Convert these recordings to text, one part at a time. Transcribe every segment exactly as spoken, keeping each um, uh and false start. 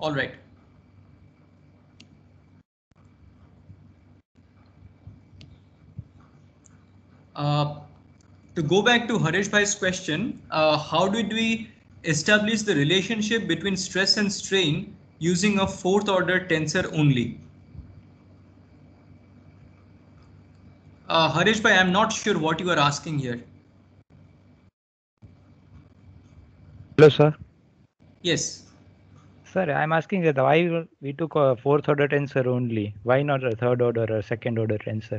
All right. Uh, to go back to Harish Bhai's question, uh, how did we establish the relationship between stress and strain using a fourth order tensor only? Uh, Harish Bhai, I'm not sure what you are asking here. Hello, sir. Yes. Sir, I'm asking that why we took a fourth order tensor only? Why not a third order or second order tensor?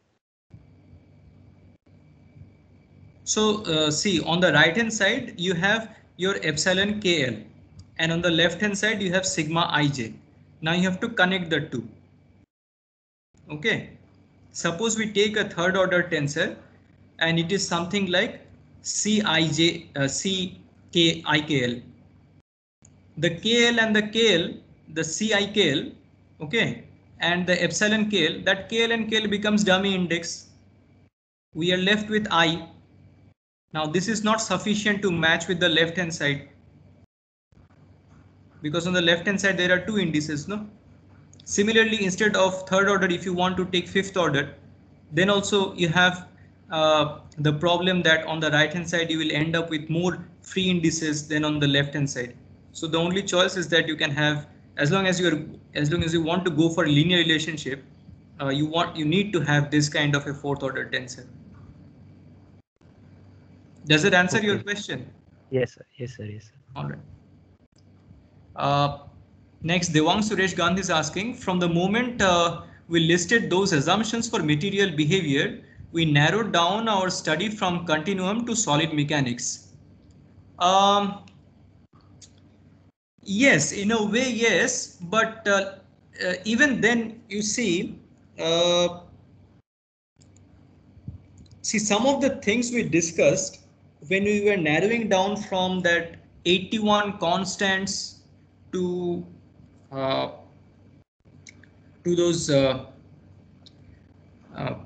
So uh, see, on the right hand side you have your epsilon K L, and on the left hand side you have sigma ij. Now you have to connect the two. Okay. Suppose we take a third order tensor and it is something like Cij, uh, Ckikl. The K L and the K L, the Cikl, okay, and the epsilon K L, that K L and K L becomes dummy index. We are left with I. Now this is not sufficient to match with the left hand side, because on the left hand side there are two indices, no? Similarly, instead of third order, if you want to take fifth order, then also you have uh, the problem that on the right hand side you will end up with more free indices than on the left hand side. So the only choice is that you can have, as long as you're as long as you want to go for a linear relationship, uh, you want you need to have this kind of a fourth order tensor. Does it answer Okay. your question? Yes, sir. Yes, sir. Yes, sir. All right. Uh, next, Devang Suresh Gandhi is asking, from the moment uh, we listed those assumptions for material behavior, we narrowed down our study from continuum to solid mechanics. Um, yes, in a way, yes, but uh, uh, even then, you see, uh, see some of the things we discussed when we were narrowing down from that eighty-one constants to uh, to those uh, uh,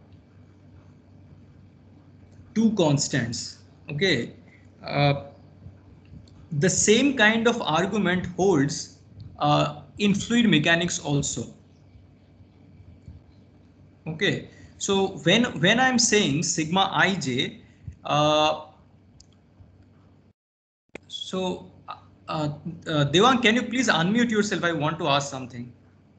two constants. Okay, uh, the same kind of argument holds uh, in fluid mechanics also. Okay, so when when I'm saying sigma ij, uh, so uh, uh, Devang, can you please unmute yourself? I want to ask something.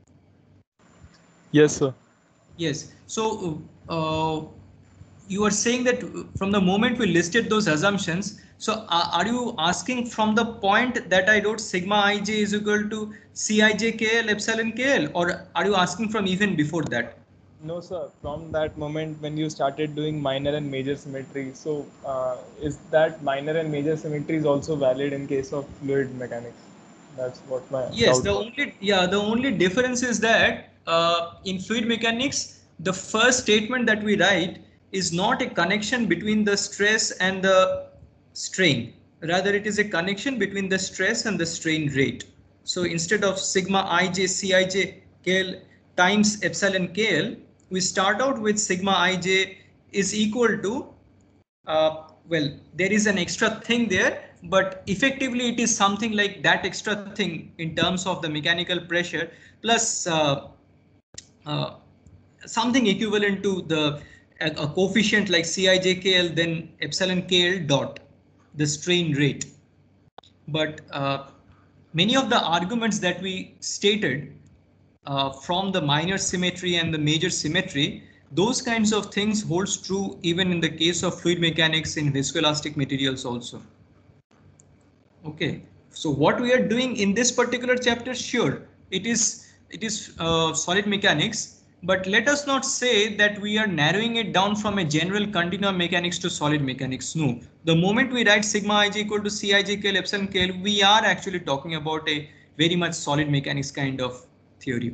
Yes, sir. Yes. So uh, you are saying that from the moment we listed those assumptions, so uh, are you asking from the point that I wrote sigma ij is equal to Cijkl epsilon kl, or are you asking from even before that? No, sir. From that moment when you started doing minor and major symmetry, so uh, is that minor and major symmetry is also valid in case of fluid mechanics? That's what my Yes, doubt the was. only yeah the only difference is that uh, in fluid mechanics, the first statement that we write is not a connection between the stress and the strain. Rather, it is a connection between the stress and the strain rate. So instead of sigma ij Cij kl times epsilon kl, we start out with sigma ij is equal to uh, well, there is an extra thing there, but effectively it is something like that extra thing in terms of the mechanical pressure plus uh, uh, something equivalent to the a, a coefficient like Cijkl then epsilon kl dot the strain rate. But uh, many of the arguments that we stated uh, from the minor symmetry and the major symmetry, those kinds of things holds true even in the case of fluid mechanics in viscoelastic materials also. Okay, so what we are doing in this particular chapter, sure, it is it is uh, solid mechanics, but let us not say that we are narrowing it down from a general continuum mechanics to solid mechanics. No, the moment we write sigma ij equal to Cijkl epsilon kl, we are actually talking about a very much solid mechanics kind of theory.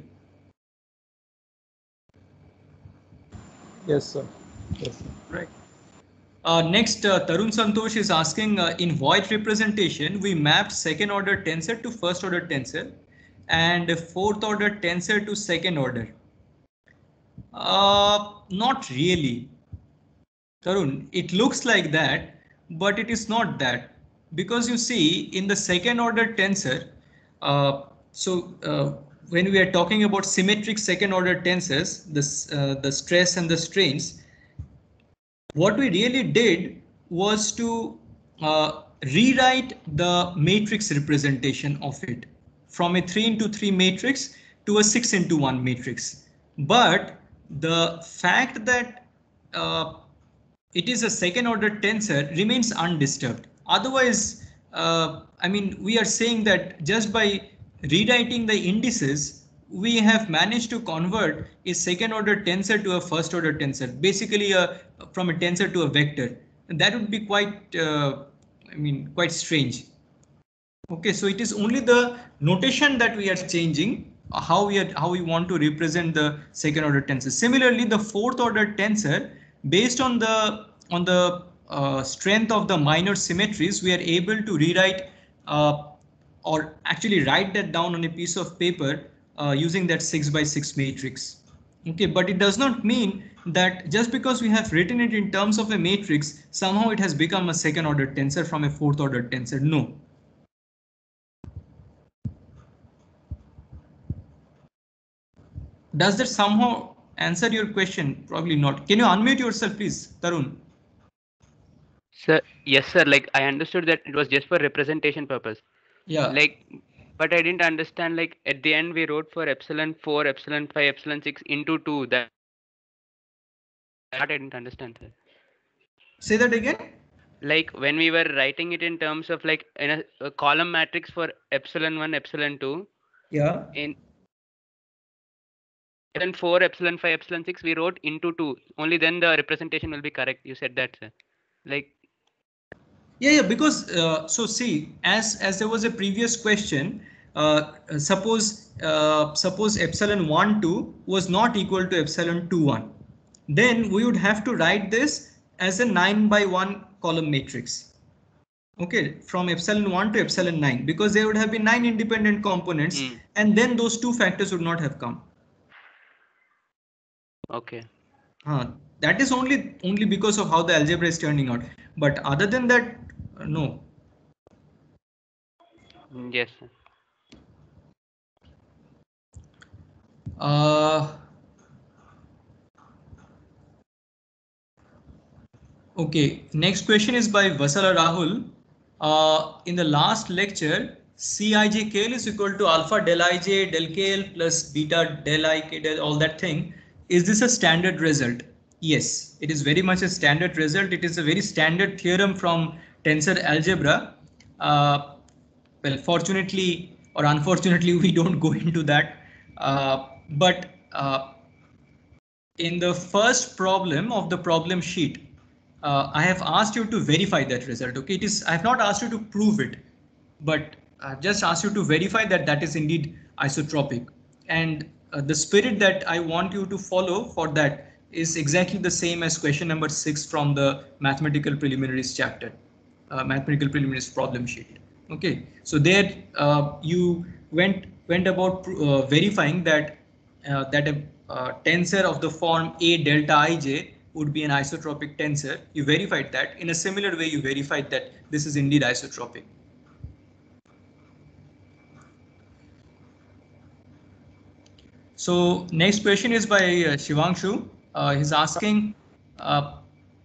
Yes, sir. Yes, sir. Right. Uh, next, uh, Tarun Santosh is asking, uh, in void representation, we mapped second order tensor to first order tensor and fourth order tensor to second order. Uh, not really, Tarun. It looks like that, but it is not that. Because you see, in the second order tensor, uh, so uh, when we are talking about symmetric second order tensors, this, uh, the stress and the strains, what we really did was to uh, rewrite the matrix representation of it from a three into three matrix to a six into one matrix. But the fact that uh, it is a second order tensor remains undisturbed. Otherwise, uh, I mean, we are saying that just by rewriting the indices, we have managed to convert a second order tensor to a first order tensor, basically a, from a tensor to a vector. And that would be quite, uh, I mean, quite strange. Okay, so it is only the notation that we are changing, uh, how we are how we want to represent the second order tensor. Similarly, the fourth order tensor, based on the on the uh, strength of the minor symmetries, we are able to rewrite uh, or actually write that down on a piece of paper uh, using that six by six matrix. Okay, but it does not mean that just because we have written it in terms of a matrix, somehow it has become a second order tensor from a fourth order tensor. No. Does that somehow answer your question? Probably not. Can you unmute yourself, please, Tarun? Sir, yes, sir. Like I understood that it was just for representation purpose. Yeah. Like, but I didn't understand. Like at the end, we wrote for epsilon four, epsilon five, epsilon six into two. That, that I didn't understand, sir. Say that again. Like when we were writing it in terms of like in a, a column matrix for epsilon one, epsilon two. Yeah. In epsilon four, epsilon five, epsilon six, we wrote into two. Only then the representation will be correct. You said that, sir. Like. Yeah, yeah. Because uh, so see, as as there was a previous question, uh, suppose uh, suppose epsilon one two was not equal to epsilon two one, then we would have to write this as a nine by one column matrix. Okay, from epsilon one to epsilon nine, because there would have been nine independent components, mm. and then those two factors would not have come. Okay. Uh, that is only only because of how the algebra is turning out. But other than that, uh, no. Yes, sir. Uh, okay, next question is by Vasala Rahul. Uh, in the last lecture, Cij K L is equal to alpha del Ij del K L plus beta del I K del all that thing. Is this a standard result? Yes, it is very much a standard result. It is a very standard theorem from tensor algebra. Uh, well, fortunately or unfortunately, we don't go into that. Uh, but uh, in the first problem of the problem sheet, uh, I have asked you to verify that result. Okay, it is I have not asked you to prove it, but I've just asked you to verify that that is indeed isotropic. And uh, the spirit that I want you to follow for that is exactly the same as question number six from the mathematical preliminaries chapter, uh, mathematical preliminaries problem sheet. Okay, so there uh, you went went about uh, verifying that uh, that a uh, tensor of the form A delta Ij would be an isotropic tensor. You verified that. In a similar way, you verified that this is indeed isotropic. So next question is by uh, Shivangshu. Uh, he's asking, uh,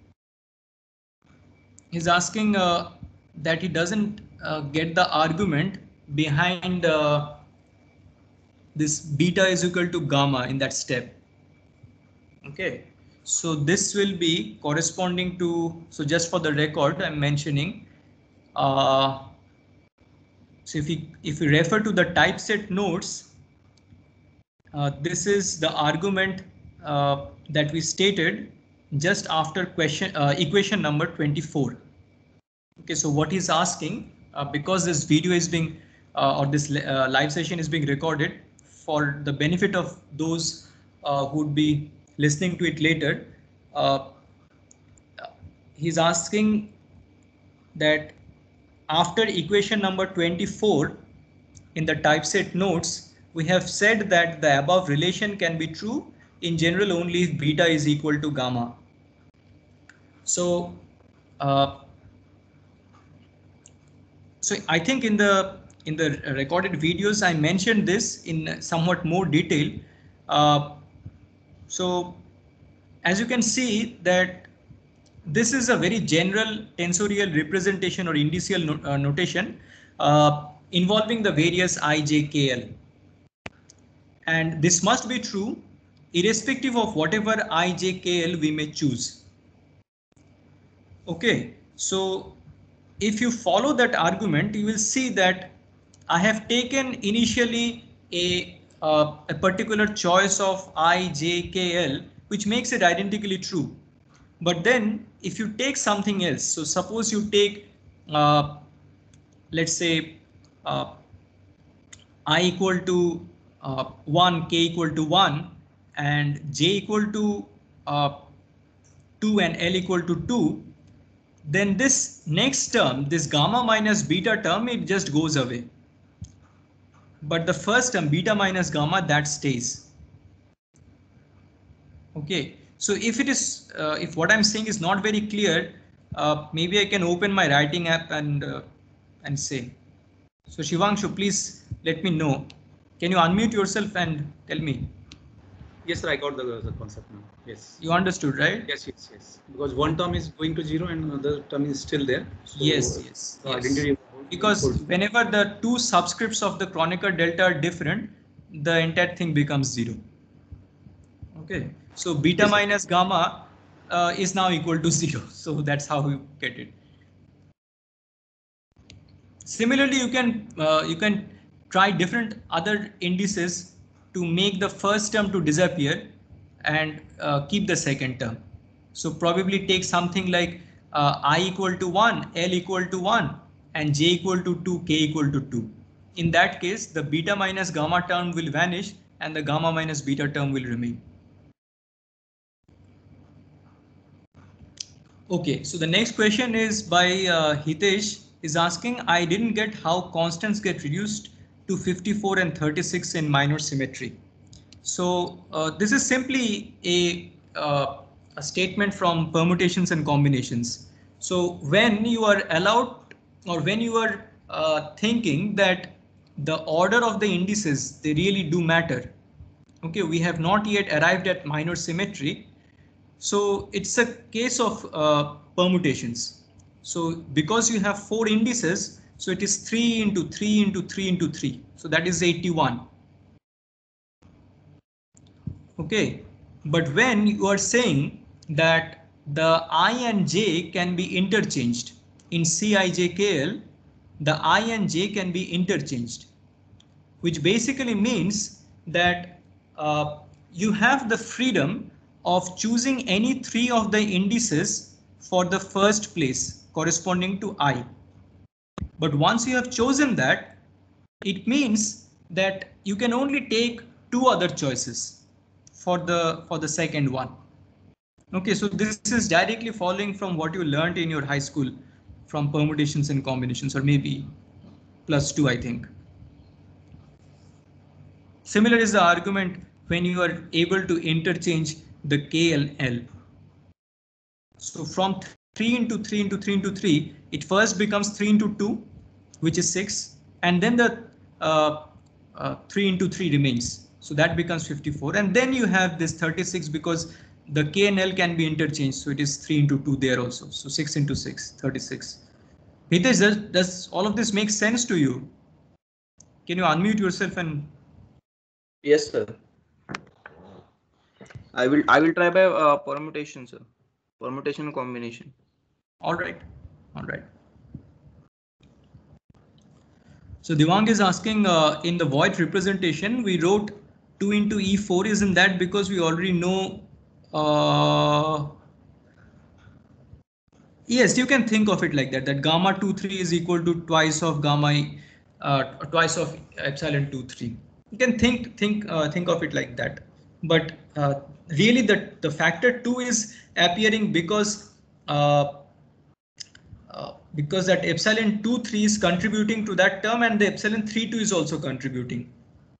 he's asking uh, that he doesn't uh, get the argument behind uh, this beta is equal to gamma in that step. Okay, so this will be corresponding to, so just for the record, I'm mentioning, uh, so if we, if we refer to the typeset notes, uh, this is the argument uh, that we stated just after question uh, equation number twenty-four. Okay, so what he's asking, uh, because this video is being uh, or this uh, live session is being recorded for the benefit of those uh, who would be listening to it later, uh, he's asking that after equation number twenty-four in the typeset notes, we have said that the above relation can be true in general only if beta is equal to gamma. So, uh, so I think in the in the recorded videos, I mentioned this in somewhat more detail. Uh, so as you can see that this is a very general tensorial representation or indicial no, uh, notation uh, involving the various I, J, K, L. And this must be true irrespective of whatever I, J, K, L we may choose. Okay, so if you follow that argument, you will see that I have taken initially a, uh, a particular choice of I, J, K, L, which makes it identically true. But then if you take something else, so suppose you take, uh, let's say, uh, I equal to uh, one, K equal to one, and J equal to uh, two and L equal to two, then this next term, this gamma minus beta term, it just goes away. But the first term, beta minus gamma, that stays. Okay, so if it is, uh, if what I'm saying is not very clear, uh, maybe I can open my writing app and uh, and say. So Shivangshu, please let me know. Can you unmute yourself and tell me? Yes, sir, I got the, the concept now. Yes. You understood, right? Yes, yes, yes. Because one term is going to zero and another term is still there. So yes, yes. The yes. identity because whenever the two subscripts of the Kronecker delta are different, the entire thing becomes zero. Okay, so beta yes, minus gamma uh, is now equal to zero. So that's how you get it. Similarly, you can uh, you can try different other indices to make the first term to disappear and uh, keep the second term. So probably take something like uh, I equal to one, L equal to one, and J equal to two, K equal to two. In that case, the beta minus gamma term will vanish and the gamma minus beta term will remain. Okay, so the next question is by uh, Hitesh, is asking, I didn't get how constants get reduced to fifty-four and thirty-six in minor symmetry. So uh, this is simply a, uh, a statement from permutations and combinations. So when you are allowed, or when you are uh, thinking that the order of the indices, they really do matter. Okay, we have not yet arrived at minor symmetry. So it's a case of uh, permutations. So because you have four indices, so it is three into three into three into three. So that is eighty-one. Okay, but when you are saying that the I and J can be interchanged in C I J K L, the I and J can be interchanged, which basically means that uh, you have the freedom of choosing any three of the indices for the first place corresponding to I. But once you have chosen that, it means that you can only take two other choices for the for the second one. Okay, so this is directly following from what you learned in your high school from permutations and combinations, or maybe plus two, I think. Similar is the argument when you are able to interchange the K L L. So from three into three into three into three, it first becomes three into two, which is six, and then the uh, uh, three into three remains. So that becomes fifty-four, and then you have this thirty-six because the K and L can be interchanged. So it is three into two there also. So six into six, thirty-six. Hitesh, does, does all of this make sense to you? Can you unmute yourself and? Yes, sir. I will I will try by uh, permutation, sir. Permutation combination. All right. All right. So Devang is asking, uh, in the void representation, we wrote two into E four. Isn't that because we already know? Uh, yes, you can think of it like that, that gamma two three is equal to twice of gamma, uh, twice of epsilon two three. You can think think uh, think of it like that. But uh, really the, the factor two is appearing because uh, uh, because that epsilon two three is contributing to that term, and the epsilon three two is also contributing.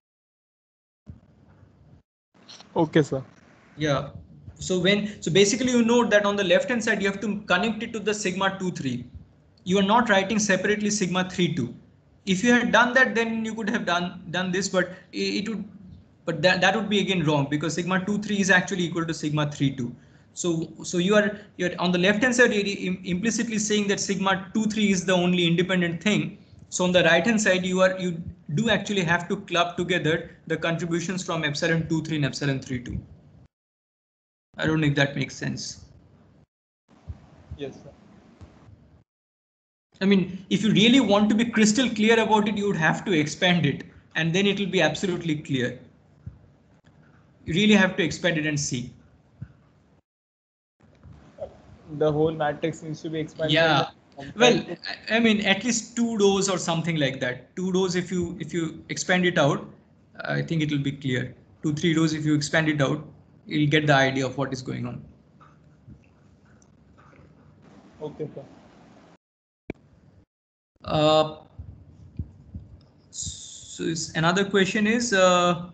Okay, sir. Yeah. So when so basically you note that on the left hand side you have to connect it to the sigma two three. You are not writing separately sigma three two. if you had done that, then you could have done done this, but it would, but that, that would be again wrong, because sigma two three is actually equal to sigma three two. So so you are you're on the left hand side, you're implicitly saying that sigma two three is the only independent thing. So on the right hand side, you are you do actually have to club together the contributions from epsilon two three and epsilon three two. I don't know if that makes sense. Yes, sir. I mean, if you really want to be crystal clear about it, you would have to expand it, and then it will be absolutely clear. You really have to expand it and see. The whole matrix needs to be expanded. Yeah. Well, I mean, at least two rows or something like that. Two rows, if you if you expand it out, I think it will be clear. Two, three rows, if you expand it out, you'll get the idea of what is going on. Okay, sir. Uh, so is, another question is, uh,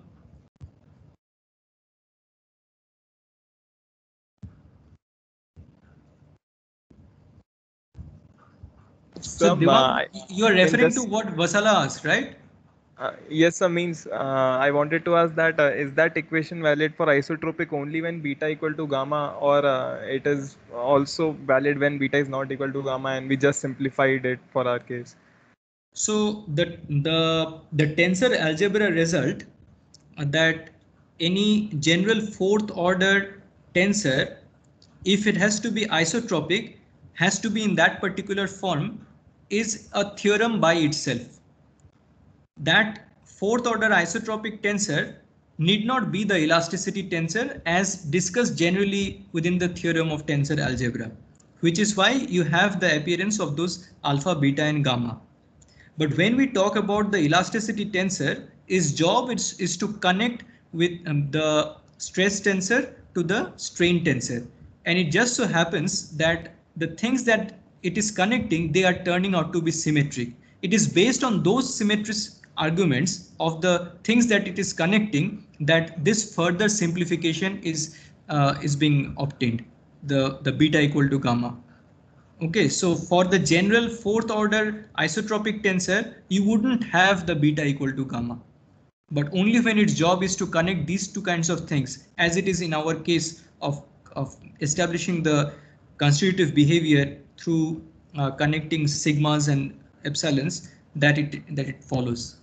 so Some, Devang, uh, you are referring this, to what Vasala asked, right? Uh, yes, sir. Means uh, I wanted to ask that uh, is that equation valid for isotropic only when beta equal to gamma, or uh, it is also valid when beta is not equal to gamma, and we just simplified it for our case? So the the the tensor algebra result uh, that any general fourth order tensor, if it has to be isotropic, has to be in that particular form, is a theorem by itself. That fourth order isotropic tensor need not be the elasticity tensor as discussed generally within the theorem of tensor algebra, which is why you have the appearance of those alpha, beta and gamma. But when we talk about the elasticity tensor, its job is, is to connect with um, the stress tensor to the strain tensor. And it just so happens that the things that it is connecting, they are turning out to be symmetric. It is based on those symmetric arguments of the things that it is connecting that this further simplification is uh, is being obtained, the, the beta equal to gamma. Okay, so for the general fourth order isotropic tensor, you wouldn't have the beta equal to gamma, but only when its job is to connect these two kinds of things, as it is in our case of, of establishing the constitutive behavior through uh, connecting sigmas and epsilons, that it that it follows.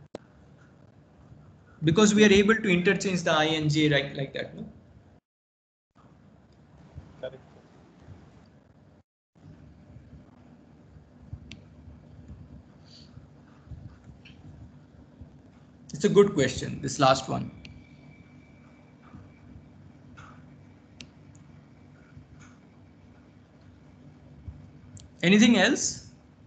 Because we are able to interchange the I and J right like that, no? Correct. It's a good question, this last one. Anything else?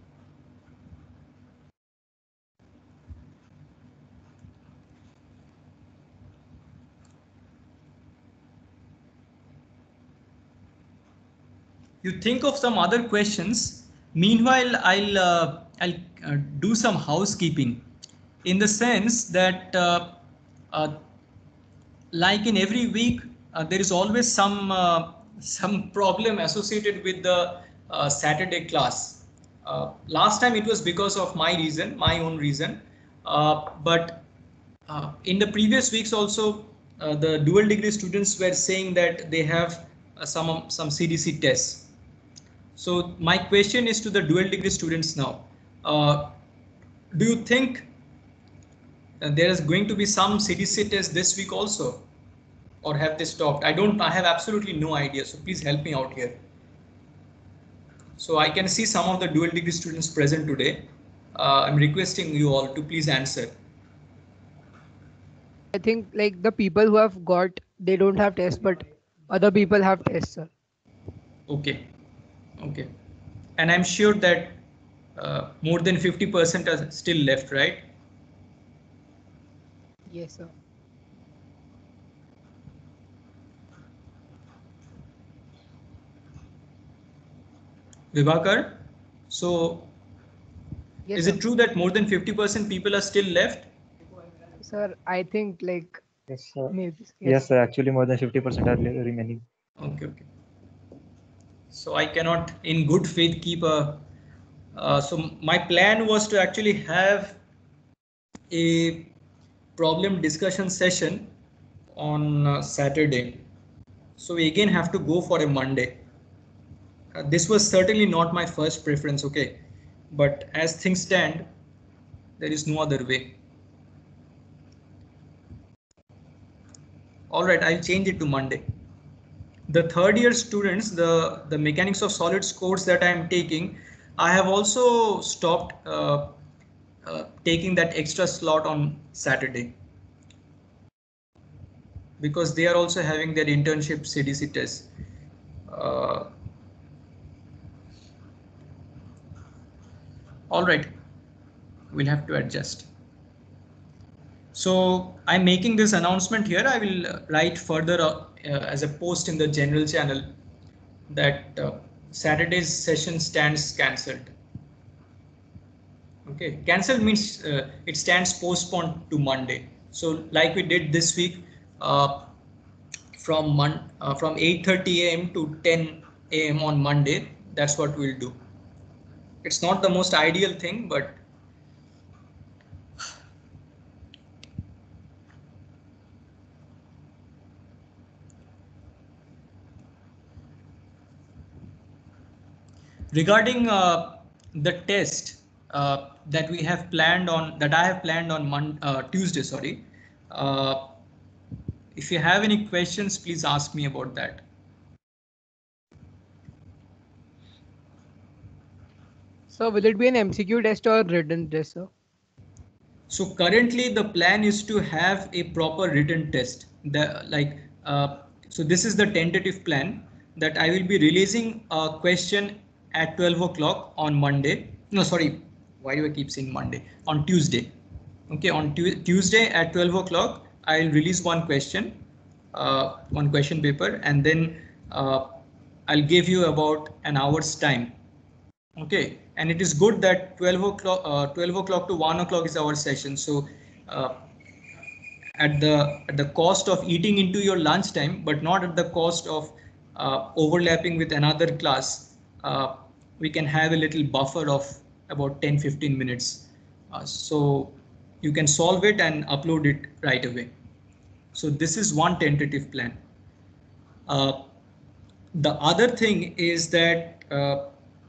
You think of some other questions. Meanwhile, I'll uh, I'll uh, do some housekeeping, in the sense that uh, uh, like in every week, uh, there is always some uh, some problem associated with the uh, Saturday class. Uh, last time it was because of my reason, my own reason, uh, but uh, in the previous weeks also, uh, the dual degree students were saying that they have uh, some some C D C tests. So my question is to the dual degree students now. Uh, do you think uh, there is going to be some C D C test this week also? Or have they stopped? I don't, I have absolutely no idea. So please help me out here. So I can see some of the dual degree students present today. Uh, I'm requesting you all to please answer. I think like the people who have got, they don't have tests, but other people have tests, sir. Okay. Okay. And I'm sure that uh, more than fifty percent are still left, right? Yes, sir. Vibhakar, so Yes, is sir. it true that more than fifty percent people are still left? Sir, I think like Yes, sir. maybe. Yes, Yes. sir. Actually, more than fifty percent are le- remaining. Okay, okay. So I cannot, in good faith, keep a Uh, so my plan was to actually have a problem discussion session on uh, Saturday. So we again have to go for a Monday. Uh, this was certainly not my first preference, okay, but as things stand, there is no other way. All right, I'll change it to Monday. The third year students, the, the mechanics of solids course that I am taking, I have also stopped uh, uh, taking that extra slot on Saturday, because they are also having their internship C D C test. Uh, all right, we'll have to adjust. So I'm making this announcement here. I will write further uh, uh, as a post in the general channel that uh, Saturday's session stands cancelled. Okay, cancelled means uh, it stands postponed to Monday. So like we did this week, uh, from mon uh, from eight thirty A M to ten A M on Monday, that's what we'll do. It's not the most ideal thing, but regarding uh, the test uh, that we have planned on, that I have planned on Mon uh, Tuesday, sorry. Uh, if you have any questions, please ask me about that. So will it be an M C Q test or written test, sir? So currently the plan is to have a proper written test. The like uh, so this is the tentative plan, that I will be releasing a question at twelve o'clock on Monday. No, sorry, why do I keep saying Monday? On Tuesday. Okay, on tu Tuesday at twelve o'clock, I'll release one question, uh, one question paper, and then uh, I'll give you about an hour's time. Okay, and it is good that twelve o'clock, uh, twelve o'clock to one o'clock is our session. So uh, at the at the cost of eating into your lunch time, but not at the cost of uh, overlapping with another class, uh, we can have a little buffer of about ten fifteen minutes. Uh, so you can solve it and upload it right away. So this is one tentative plan. Uh, the other thing is that uh,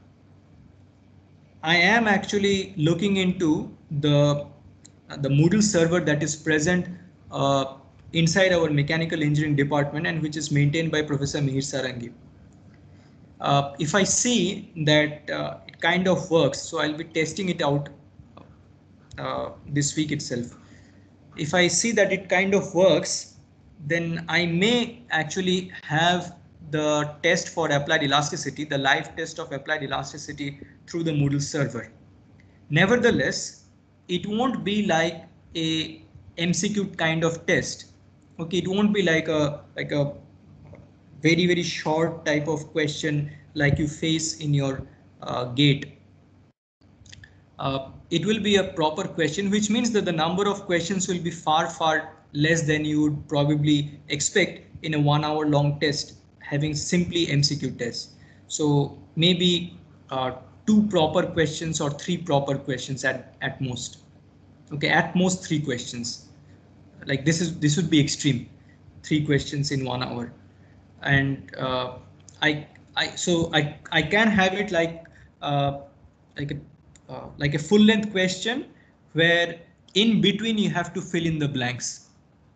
I am actually looking into the uh, the Moodle server that is present uh, inside our mechanical engineering department and which is maintained by Professor Mihir Sarangi. Uh, if I see that uh, it kind of works, so I'll be testing it out uh, this week itself. If I see that it kind of works, then I may actually have the test for applied elasticity, the live test of applied elasticity through the Moodle server. Nevertheless, it won't be like a M C Q kind of test. Okay, it won't be like a like a very very short type of question like you face in your uh, gate. Uh, it will be a proper question, which means that the number of questions will be far far less than you would probably expect in a one hour long test having simply M C Q tests. So maybe uh, two proper questions or three proper questions at, at most. Okay, at most three questions. Like this is this would be extreme. Three questions in one hour. And uh, I I so I I can have it like uh, like a uh, like a full length question where in between you have to fill in the blanks.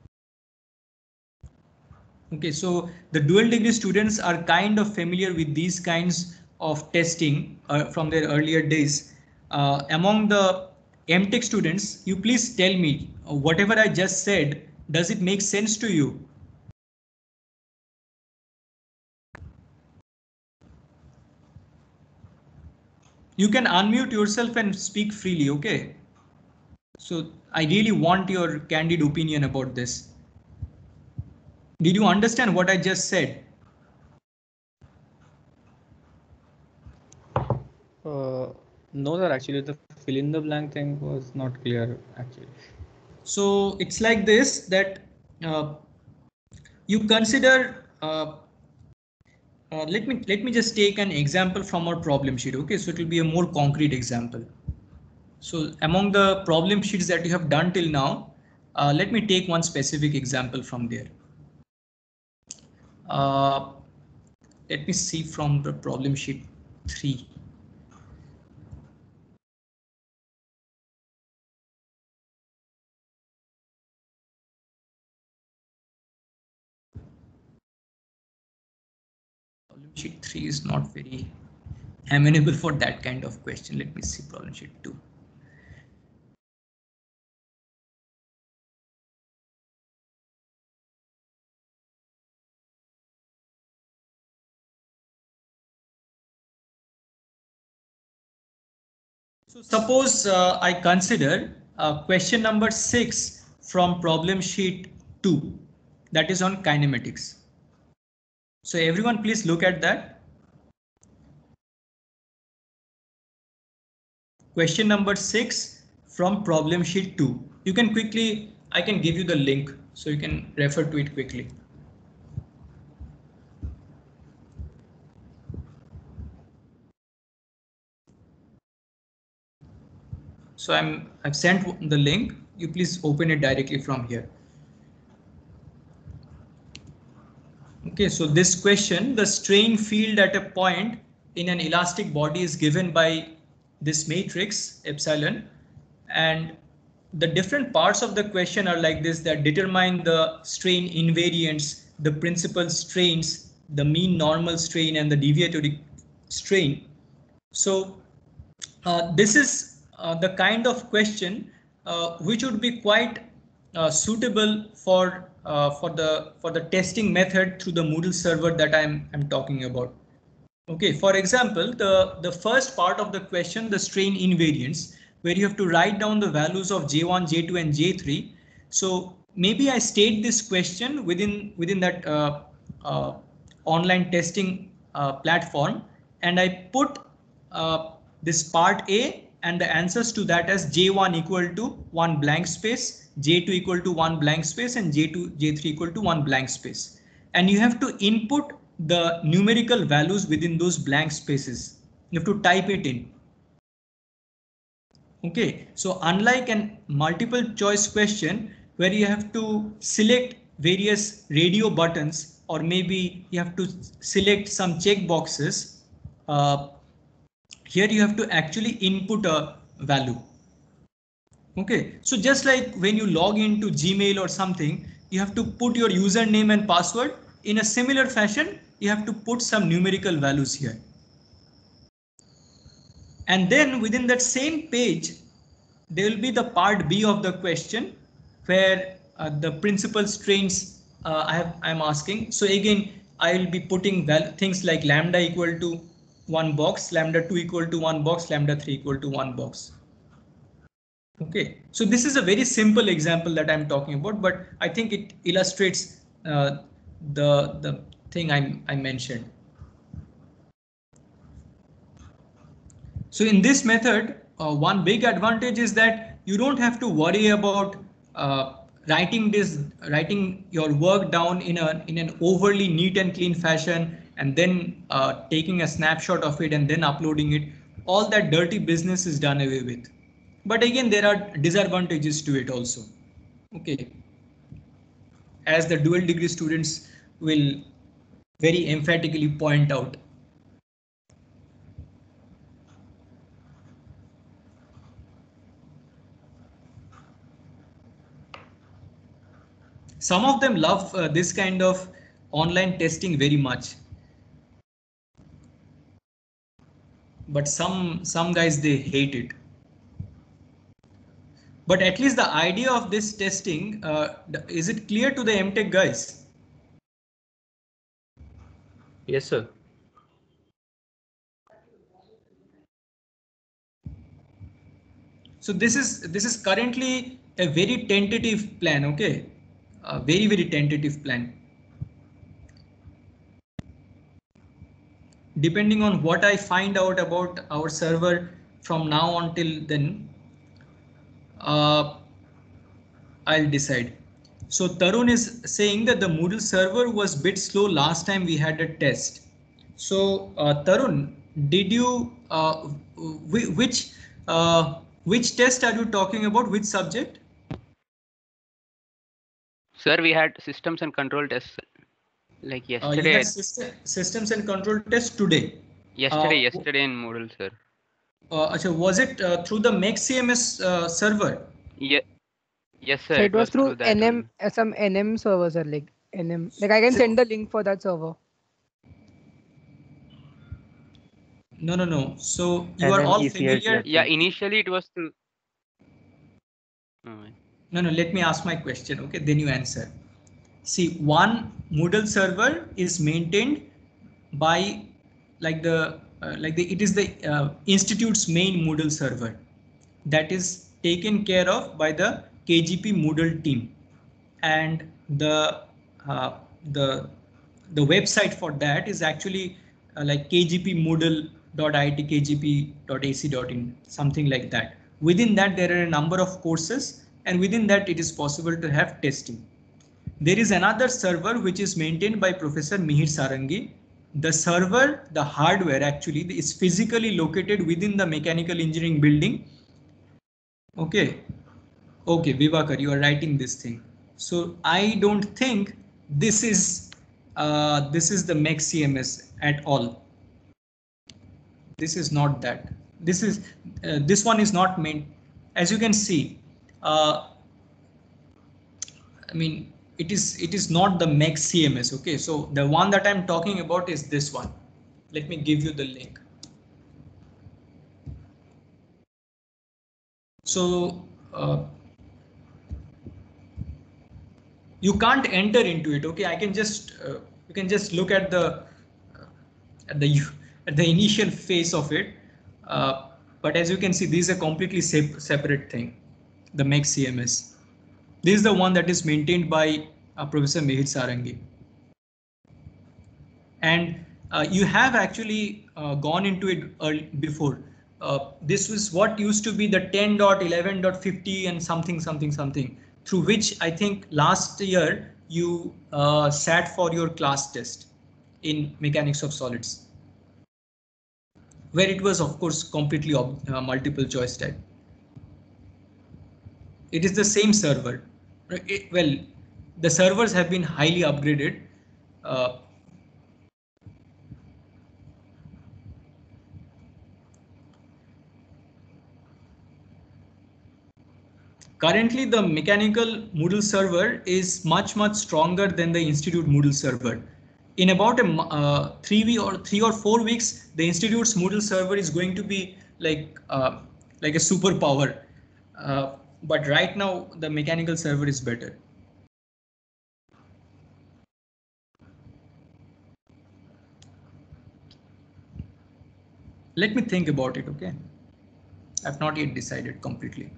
Okay, so the dual degree students are kind of familiar with these kinds of testing uh, from their earlier days. Uh, among the M Tech students, you please tell me uh, whatever I just said, does it make sense to you? You can unmute yourself and speak freely, okay? So I really want your candid opinion about this. Did you understand what I just said? Uh, no, sir. Actually, the fill in the blank thing was not clear. Actually. So it's like this, that uh, you consider uh, uh, let me let me just take an example from our problem sheet. Okay, so it will be a more concrete example. So among the problem sheets that you have done till now, uh, let me take one specific example from there. Uh, let me see from the problem sheet three. Problem sheet three is not very amenable for that kind of question. Let me see problem sheet two. So suppose uh, I consider uh, question number six from problem sheet two, that is on kinematics. So everyone please look at that. Question number six from problem sheet two. You can quickly, I can give you the link so you can refer to it quickly. So I'm, I've sent the link. You please open it directly from here. Okay, so this question, the strain field at a point in an elastic body is given by this matrix epsilon, and the different parts of the question are like this, that determine the strain invariants, the principal strains, the mean normal strain and the deviatory strain. So uh, this is uh, the kind of question uh, which would be quite uh, suitable for uh, for the for the testing method through the Moodle server that I'm I'm talking about. Okay, for example, the the first part of the question, the strain invariants, where you have to write down the values of J one, J two and J three. So maybe I state this question within within that uh, uh, online testing uh, platform, and I put uh, this part A and the answers to that as J one equal to one blank space, J two equal to one blank space, and J two, J three equal to one blank space. And you have to input the numerical values within those blank spaces. You have to type it in. Okay, so unlike an multiple choice question where you have to select various radio buttons, or maybe you have to select some check boxes, uh, here you have to actually input a value. Okay, so just like when you log into Gmail or something, you have to put your username and password. In a similar fashion, you have to put some numerical values here. And then within that same page, there will be the part B of the question where uh, the principal strains uh, I have I'm asking. So again, I will be putting things like lambda equal to one box, lambda two equal to one box, lambda three equal to one box. Okay, so this is a very simple example that I'm talking about, but I think it illustrates uh, the the thing I, I mentioned. So in this method, uh, one big advantage is that you don't have to worry about uh, writing this, writing your work down in a in an overly neat and clean fashion, and then uh, taking a snapshot of it and then uploading it. All that dirty business is done away with. But again, there are disadvantages to it also. Okay, as the dual degree students will very emphatically point out. Some of them love uh, this kind of online testing very much. But some some guys, they hate it. But at least the idea of this testing, uh, is it clear to the M Tech guys? Yes, sir. So this is this is currently a very tentative plan. Okay, a very very tentative plan. Depending on what I find out about our server from now until then, uh, I'll decide. So Tarun is saying that the Moodle server was a bit slow last time we had a test. So uh, Tarun, did you uh, whi- which uh, which test are you talking about? Which subject? Sir, we had systems and control tests like Uh, you yesterday. had system, systems and control test today. Yesterday, Uh, yesterday in Moodle, sir. uh, achha, was it uh, through the MakeCMS uh, server? Yeah. Yes, sir. So It it was was through through that N M, only. uh, some N M server, sir, like N M. Like I can send the link for that server. No, no, no. So you are all N M E C S, familiar. Yeah, initially it was through. Oh, No, no, let me ask my question. Okay, then you answer. See, one Moodle server is maintained by like the uh, like the it is the uh, institute's main Moodle server that is taken care of by the K G P Moodle team, and the uh, the the website for that is actually uh, like k g p moodle dot i t k g p dot a c dot in, something like that. Within that there are a number of courses, and within that it is possible to have testing. There is another server which is maintained by Professor Mihir Sarangi. The server, the hardware actually is physically located within the mechanical engineering building. Okay. Okay, Vivakar, you are writing this thing. So I don't think this is uh, this is the MakeCMS at all. This is not that. This is uh, this one is not meant. As you can see, uh, I mean it is it is not the MakeCMS. Okay, so the one that I'm talking about is this one. Let me give you the link. So. Uh, you can't enter into it. Okay, I can just uh, you can just look at the uh, at the at the initial phase of it, uh, but as you can see, this is a completely sep separate thing. The MakeCMS, this is the one that is maintained by uh, Professor Mihir Sarangi, and uh, you have actually uh, gone into it early, before. Uh, this was what used to be the ten dot eleven dot fifty and something something something, through which I think last year you uh, sat for your class test in mechanics of solids, where it was of course completely uh, multiple choice type. It is the same server. It, well, the servers have been highly upgraded. Uh, Currently, the mechanical Moodle server is much, much stronger than the Institute Moodle server. In about a uh, three week or three or four weeks, the Institute's Moodle server is going to be like uh, like a superpower. Uh, but right now, the mechanical server is better. Let me think about it. Okay, I've not yet decided completely.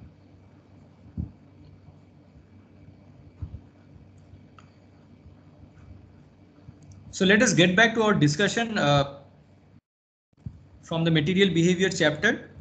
So let us get back to our discussion uh, from the material behavior chapter.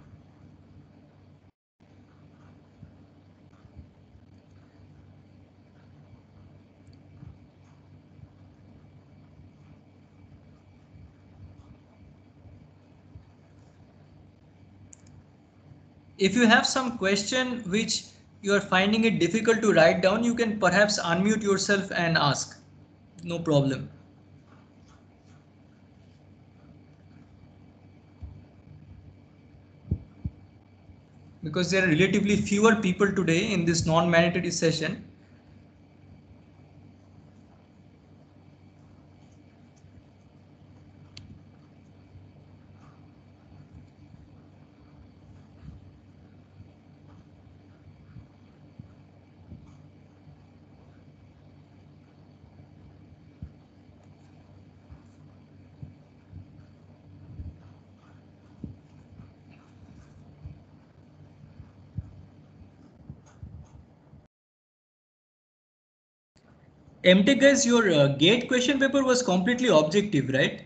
If you have some question which you are finding it difficult to write down, you can perhaps unmute yourself and ask. No problem. Because there are relatively fewer people today in this non-mandatory session. M Tech guys, your uh, GATE question paper was completely objective, right?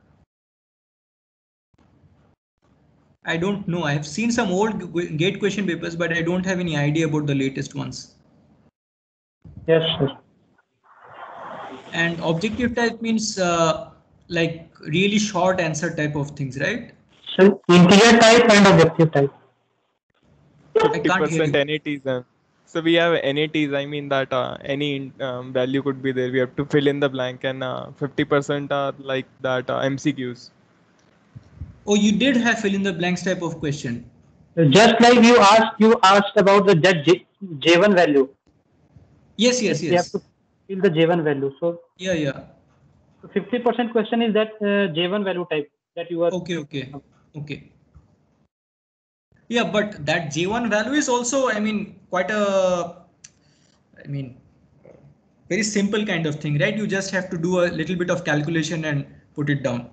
I don't know. I have seen some old GATE question papers, but I don't have any idea about the latest ones. Yes, sir. And objective type means uh, like really short answer type of things, right? So integer type and objective type. I can't hear fifty percent you. N A Ts. uh, So we have N A Ts. I mean that uh, any um, value could be there. We have to fill in the blank, and uh, fifty percent are like that uh, M C Qs. Oh, you did have fill in the blanks type of question. Just like you asked, you asked about the J, J one value. Yes, yes, You have yes. to fill the J one value. So Yeah, yeah. fifty percent question is that uh, J one value type that you are. Okay, okay, okay. Yeah, but that J one value is also, I mean, quite a, I mean, very simple kind of thing, right? You just have to do a little bit of calculation and put it down.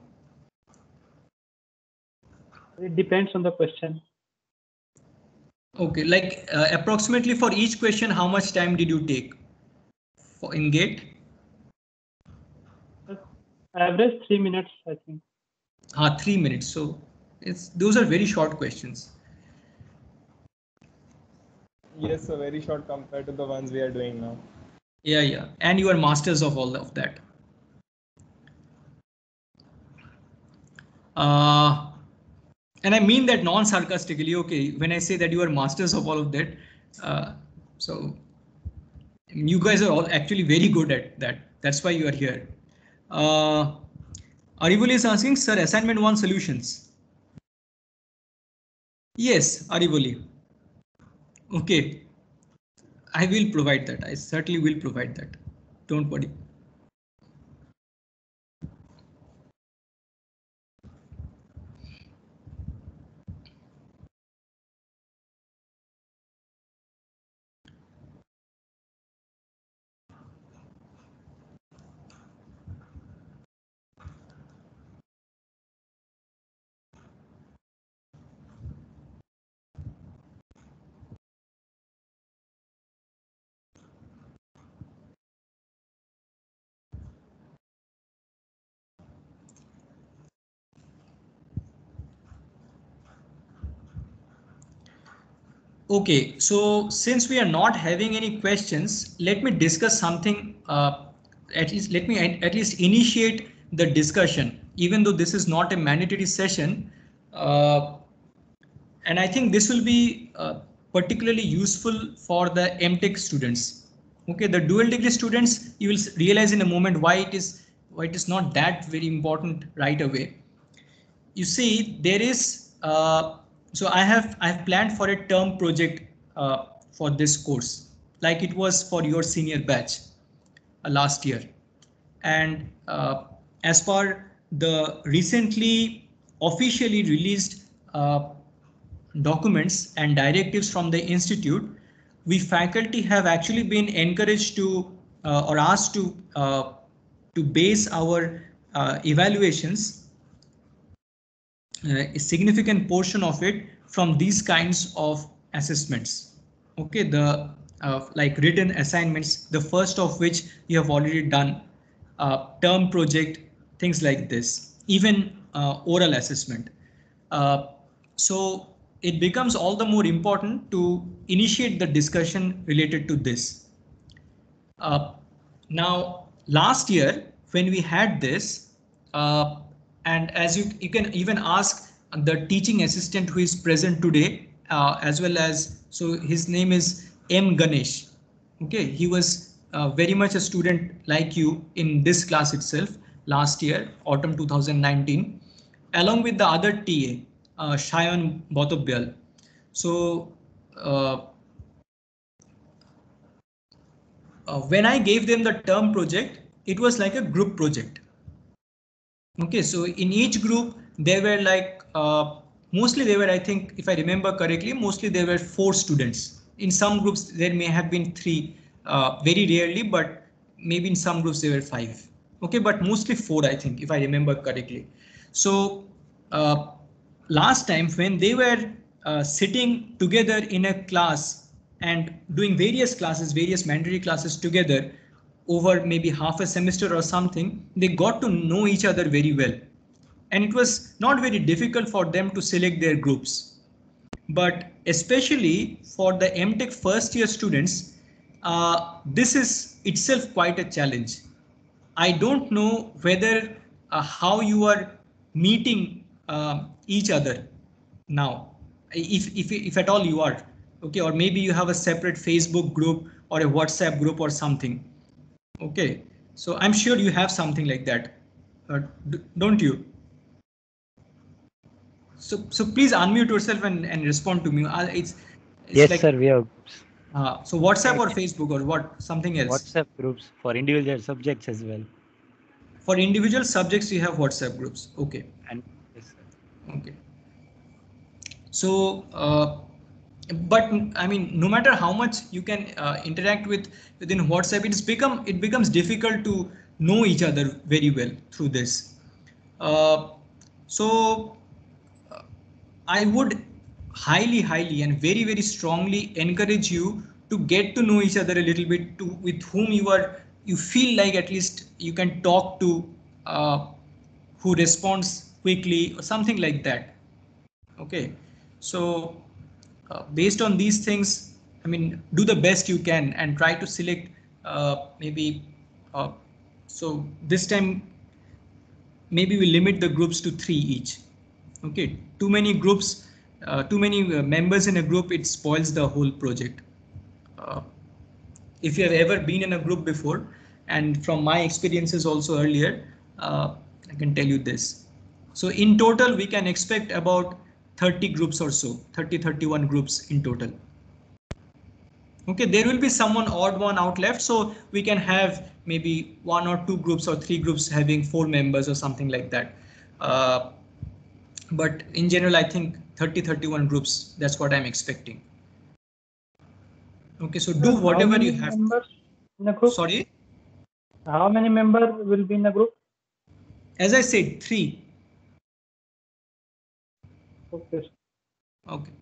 It depends on the question. Okay, like uh, approximately for each question, how much time did you take for in GATE? Average three minutes, I think. Ah, three minutes. So it's those are very short questions. Yes, so very short compared to the ones we are doing now. Yeah, yeah. And you are masters of all of that. Uh, and I mean that non-sarcastically. Okay, when I say that you are masters of all of that, uh, so you guys are all actually very good at that. That's why you are here. Uh, Arivuli is asking, sir, assignment one solutions. Yes, Arivuli. Okay. I will provide that. I certainly will provide that. Don't worry. Okay, so since we are not having any questions, let me discuss something. Uh, at least let me at, at least initiate the discussion, even though this is not a mandatory session. Uh, and I think this will be uh, particularly useful for the M Tech students. Okay, the dual degree students, you will realize in a moment why it is why it is not that very important right away. You see, there is uh, so I have I have planned for a term project uh, for this course, like it was for your senior batch uh, last year, and uh, as per the recently officially released uh, documents and directives from the institute, we faculty have actually been encouraged to uh, or asked to uh, to base our uh, evaluations, uh, a significant portion of it, from these kinds of assessments. Okay, the uh, like written assignments, the first of which you have already done, uh, term project, things like this, even uh, oral assessment. Uh, so it becomes all the more important to initiate the discussion related to this. Uh, now, last year when we had this, uh, and as you, you can even ask the teaching assistant who is present today, uh, as well as, so his name is M. Ganesh. Okay, he was uh, very much a student like you in this class itself last year, autumn two thousand nineteen, along with the other T A, uh, Shayan Botobyal. So uh, uh, when I gave them the term project, it was like a group project. Okay, so in each group, there were like, uh, mostly they were, I think, if I remember correctly, mostly there were four students. In some groups, there may have been three, uh, very rarely, but maybe in some groups there were five. Okay, but mostly four, I think, if I remember correctly. So uh, last time when they were uh, sitting together in a class and doing various classes, various mandatory classes together over maybe half a semester or something, they got to know each other very well. And it was not very difficult for them to select their groups. But especially for the M Tech first year students, uh, this is itself quite a challenge. I don't know whether uh, how you are meeting uh, each other now, if, if, if at all you are, okay, or maybe you have a separate Facebook group or a WhatsApp group or something. Okay, so I'm sure you have something like that, uh, don't you? So, so please unmute yourself and, and respond to me. Uh, it's, it's yes, like, sir, we have groups. Uh, so WhatsApp or Facebook or what? Something else? WhatsApp groups for individual subjects as well. For individual subjects, you have WhatsApp groups. Okay. And yes, sir. Okay. So, uh, but I mean, no matter how much you can uh, interact with within WhatsApp, it's become it becomes difficult to know each other very well through this. Uh, so, uh, I would highly, highly, and very, very strongly encourage you to get to know each other a little bit, to with whom you are, you feel like at least you can talk to, uh, who responds quickly or something like that. Okay, so uh, based on these things, I mean, do the best you can and try to select uh, maybe. Uh, so this time, maybe we limit the groups to three each. Okay, too many groups. Uh, too many uh, members in a group, it spoils the whole project. Uh, if you have ever been in a group before, and from my experiences also earlier, uh, I can tell you this. So in total, we can expect about thirty groups or so, thirty, thirty-one groups in total. Okay, there will be someone odd one out left, so we can have maybe one or two groups or three groups having four members or something like that. Uh, but in general, I think thirty, thirty-one groups, that's what I'm expecting. Okay, so do whatever you have. Members in a group? Sorry? How many members will be in a group? As I said, three. Okay. Okay.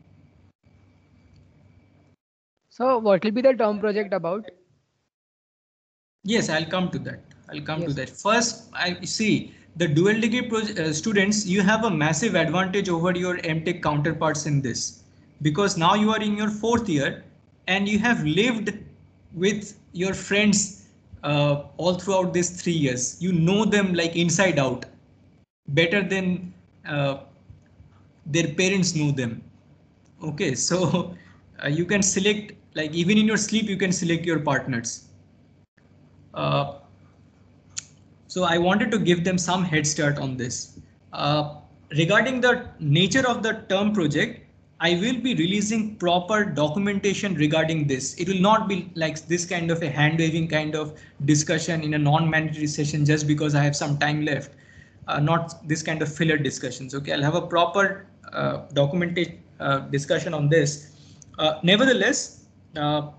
So what will be the term project about? Yes, I'll come to that. I'll come Yes. to that. First, I see the dual degree uh, students, you have a massive advantage over your M Tech counterparts in this, because now you are in your fourth year and you have lived with your friends uh, all throughout these three years. You know them like inside out, better than uh, their parents know them. Okay, so uh, you can select, like even in your sleep, you can select your partners. Uh, so I wanted to give them some head start on this. Uh, regarding the nature of the term project, I will be releasing proper documentation regarding this. It will not be like this kind of a hand waving kind of discussion in a non-mandatory session just because I have some time left. Uh, not this kind of filler discussions. Okay, I'll have a proper uh, documented uh, discussion on this. Uh, nevertheless, uh,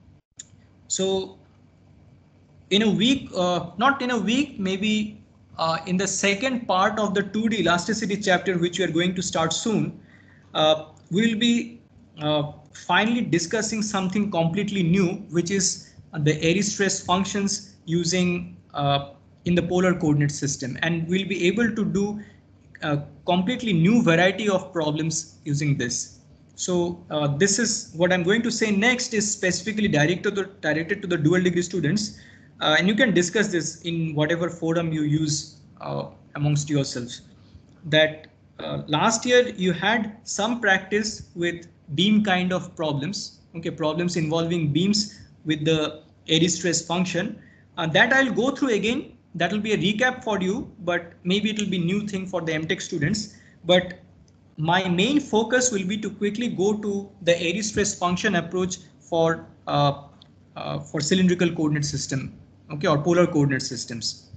so in a week, uh, not in a week, maybe uh, in the second part of the two D elasticity chapter, which we are going to start soon, uh, we will be uh, finally discussing something completely new, which is the Airy stress functions using uh, in the polar coordinate system, and we'll be able to do a completely new variety of problems using this. So uh, this is what I'm going to say next is specifically directed to the, directed to the dual degree students, uh, and you can discuss this in whatever forum you use uh, amongst yourselves. That uh, last year you had some practice with beam kind of problems, okay, problems involving beams with the Airy stress function. Uh, that I'll go through again. That will be a recap for you, but maybe it will be new thing for the M Tech students. But my main focus will be to quickly go to the Airy stress function approach for uh, uh, for cylindrical coordinate system, okay, or polar coordinate systems.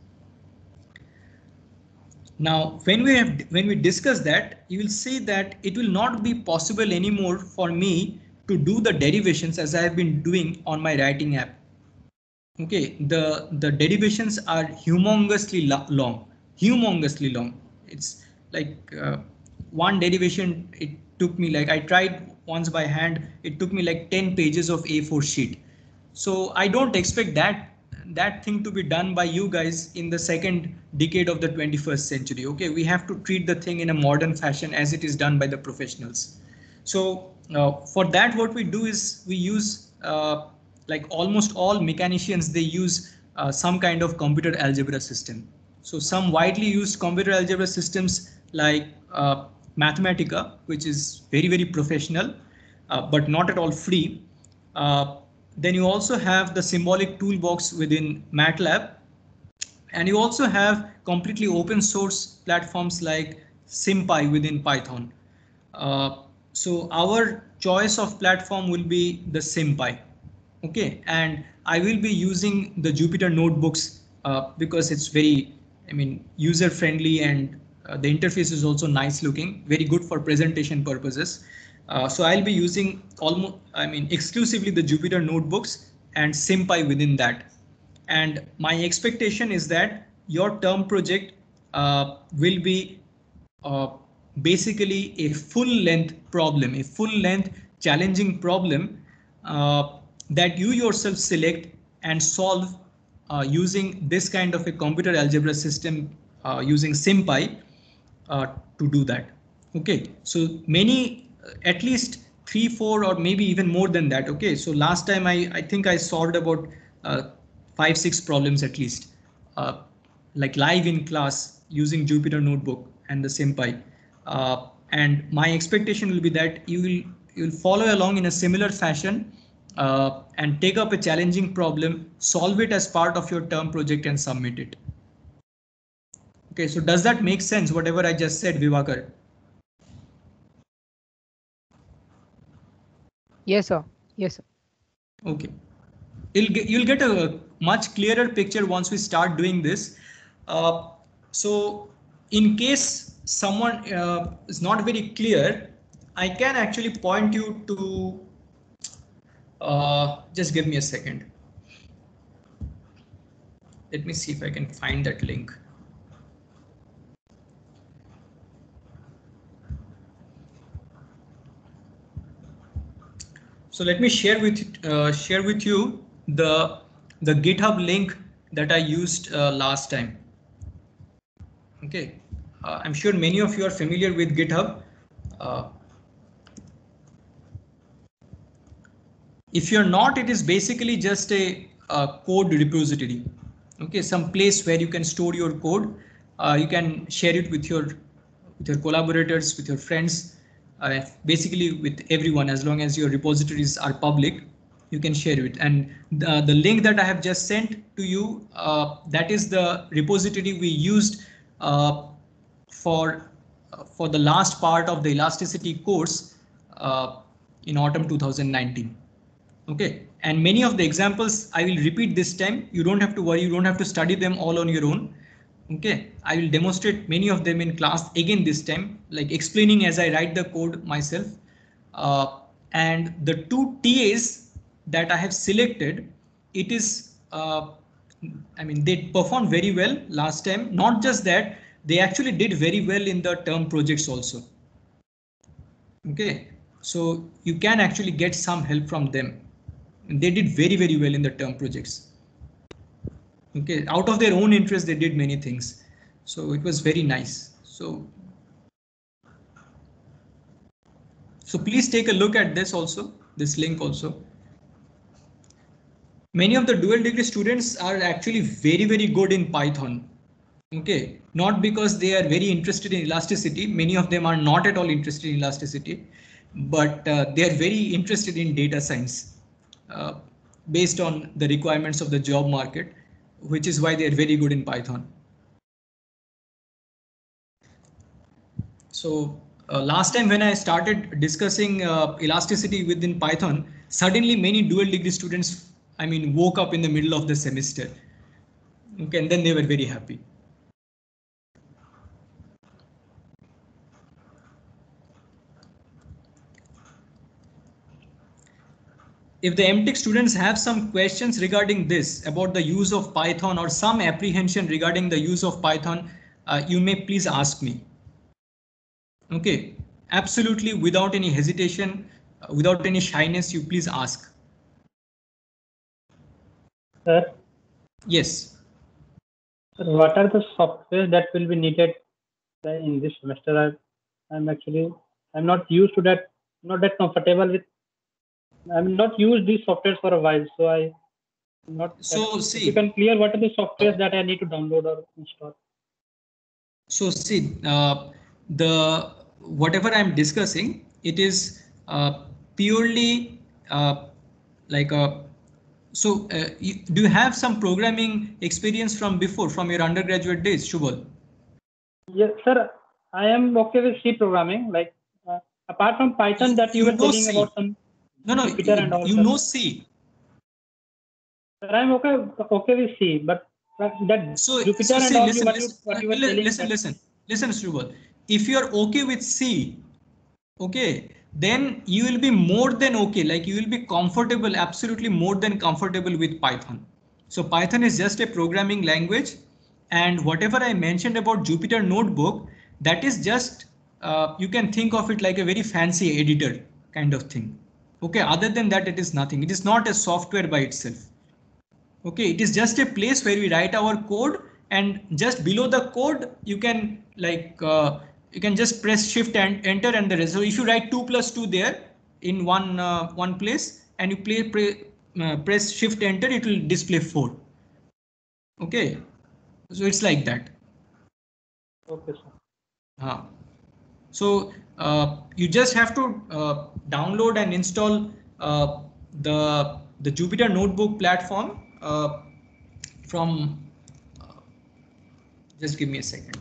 Now, when we have when we discuss that, you will see that it will not be possible anymore for me to do the derivations as I have been doing on my writing app. Okay, the the derivations are humongously long, humongously long. It's like uh, one derivation, it took me like, I tried once by hand, it took me like ten pages of A four sheet. So I don't expect that that thing to be done by you guys in the second decade of the twenty-first century. Okay, we have to treat the thing in a modern fashion as it is done by the professionals. So uh, for that, what we do is we use uh, like almost all mechanicians, they use uh, some kind of computer algebra system. So some widely used computer algebra systems like uh, Mathematica, which is very, very professional, uh, but not at all free. Uh, then you also have the symbolic toolbox within MATLAB. And you also have completely open source platforms like SymPy within Python. Uh, so our choice of platform will be the SymPy. Okay, and I will be using the Jupyter notebooks uh, because it's very, I mean, user friendly, and uh, the interface is also nice looking, very good for presentation purposes. Uh, so I'll be using almost, I mean, exclusively the Jupyter notebooks and SymPy within that. And my expectation is that your term project uh, will be uh, basically a full length problem, a full length challenging problem uh, that you yourself select and solve uh, using this kind of a computer algebra system uh, using SymPy uh, to do that. Okay, so many, uh, at least three, four, or maybe even more than that. Okay, so last time I, I think I solved about uh, five, six problems at least, uh, like live in class using Jupyter Notebook and the SymPy. Uh, and my expectation will be that you will you will follow along in a similar fashion uh, and take up a challenging problem, solve it as part of your term project and submit it. Okay, so does that make sense, whatever I just said, Vivakar? Yes, sir. Yes, sir. Okay. You'll get, you'll get a much clearer picture once we start doing this. Uh, so in case someone uh, is not very clear, I can actually point you to, uh, just give me a second. Let me see if I can find that link. So let me share with uh, share with you the the GitHub link that I used uh, last time. Okay, uh, I'm sure many of you are familiar with GitHub. Uh, if you're not, it is basically just a, a code repository. Okay, some place where you can store your code. Uh, you can share it with your with your collaborators, with your friends, uh, basically with everyone, as long as your repositories are public. You can share it, and the, the link that I have just sent to you, uh, that is the repository we used uh, for uh, for the last part of the elasticity course uh, in autumn two thousand nineteen. Okay, and many of the examples I will repeat this time. You don't have to worry, you don't have to study them all on your own. Okay, I will demonstrate many of them in class again this time, like explaining as I write the code myself. Uh, and the two T As that I have selected, it is, uh, I mean, they performed very well last time. Not just that, they actually did very well in the term projects also. Okay, so you can actually get some help from them. They did very, very well in the term projects. Okay, out of their own interest, they did many things. So it was very nice. So, so please take a look at this also, this link also. Many of the dual degree students are actually very, very good in Python. Okay, not because they are very interested in elasticity. Many of them are not at all interested in elasticity, but uh, they are very interested in data science uh, based on the requirements of the job market, which is why they are very good in Python. So uh, last time when I started discussing uh, elasticity within Python, suddenly many dual degree students, I mean, woke up in the middle of the semester. Okay, and then they were very happy. If the M Tech students have some questions regarding this, about the use of Python, or some apprehension regarding the use of Python, uh, you may please ask me. Okay, absolutely, without any hesitation, uh, without any shyness, you please ask. Sir? Yes. Sir, what are the software that will be needed in this semester? I, I'm actually, I'm not used to that, not that comfortable with, I'm not used these softwares for a while, so I not. So that, see, if you can clear what are the softwares that I need to download or install. So see, uh, the whatever I'm discussing, it is uh, purely uh, like a. So uh, you, do you have some programming experience from before, from your undergraduate days, Shubal? Yes, sir. I am okay with C programming. Like uh, apart from Python, You, that you, you were know telling C. about some No, no, Jupyter and all. you sir. know C. Sir, I'm okay okay with C, but that So, Jupyter so and see, all listen, you what you listen, what uh, you were li- telling. listen, that, listen, listen, Shubal. If you are okay with C, okay, then you will be more than okay. Like you will be comfortable, absolutely more than comfortable with Python. So Python is just a programming language, and whatever I mentioned about Jupyter Notebook, that is just uh, you can think of it like a very fancy editor kind of thing. Okay, other than that, it is nothing. It is not a software by itself. Okay, it is just a place where we write our code, and just below the code you can like uh, you can just press shift and enter and the rest. So if you write two plus two there in one uh, one place and you play pre, uh, press shift enter, it will display four. Okay, so it's like that. okay, sir. Uh, so uh, you just have to uh, download and install uh, the the Jupyter Notebook platform uh, from. Just give me a second.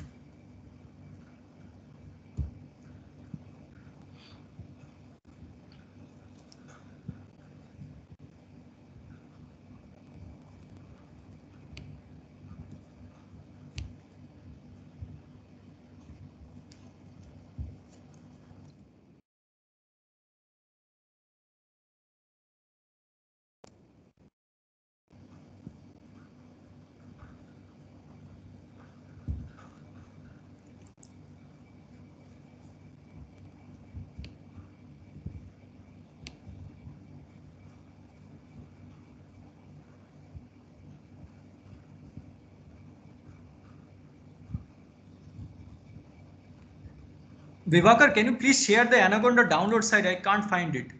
Vivakar, can you please share the Anaconda download site? I can't find it.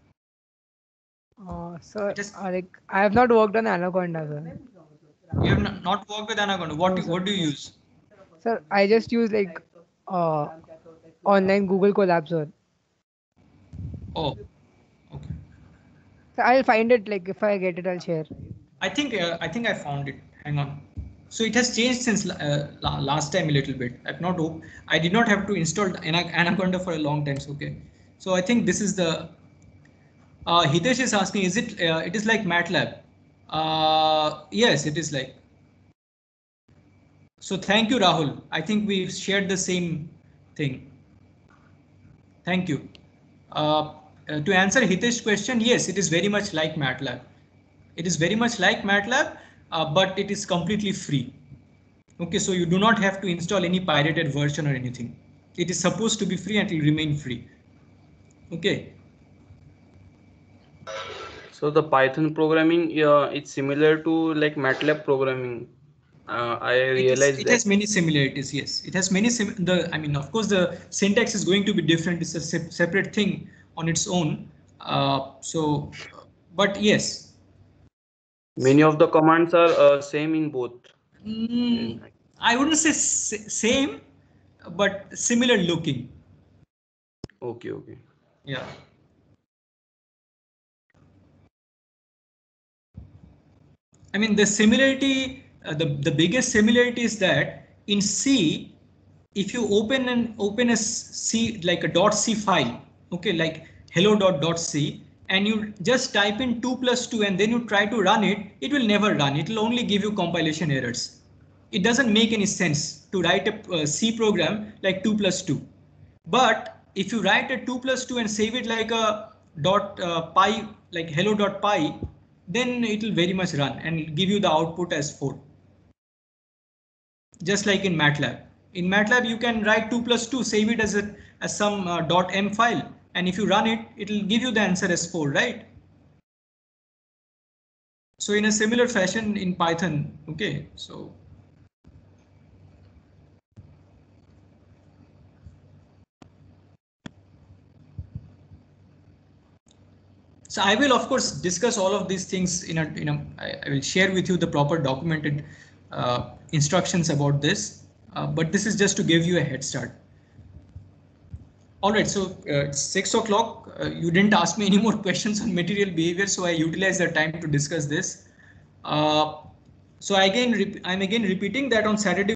Uh, sir, It is, uh, like I have not worked on Anaconda, sir. you have not, not worked with Anaconda. What, No, do, sir. what do you use? Sir, I just use like uh, online Google Colab, sir. Oh, okay. So I'll find it. Like if I get it, I'll share. I think uh, I think I found it. Hang on. So it has changed since uh, last time a little bit. I've not. I did not have to install Anaconda for a long time. So okay. So I think this is the. Uh, Hitesh is asking, is it? Uh, it is like MATLAB. Uh, yes, it is like. So thank you, Rahul. I think we've shared the same thing. Thank you. Uh, uh, to answer Hitesh's question, yes, it is very much like MATLAB. It is very much like MATLAB, uh, but it is completely free. Okay, so you do not have to install any pirated version or anything. It is supposed to be free and it will remain free. Okay. So the Python programming, uh, it's similar to like MATLAB programming. Uh, I It is. realized It that. has many similarities. Yes, it has many. Sim the I mean, of course, the syntax is going to be different. It's a se separate thing on its own. Uh, so, but yes. Many of the commands are uh, same in both. Mm, I wouldn't say same, but similar looking. Okay, okay. Yeah. I mean, the similarity, uh, the, the biggest similarity is that in C, if you open and open a C, like a .c file, okay, like hello.c, and you just type in two plus two and then you try to run it, it will never run. It will only give you compilation errors. It doesn't make any sense to write a uh, C program like two plus two. But if you write a two plus two and save it like a dot uh, pi, like hello.py, then it will very much run and give you the output as four. Just like in MATLAB. In MATLAB, you can write two plus two, save it as a as some uh, .m file, and if you run it, it will give you the answer as four, right? So in a similar fashion in Python, okay, so. So I will of course discuss all of these things in a, in a I, I will share with you the proper documented uh, instructions about this. uh, but this is just to give you a head start. All right, so uh, it's six o'clock. Uh, you didn't ask me any more questions on material behavior, so I utilized the time to discuss this. Uh, so again, I'm again repeating that on Saturday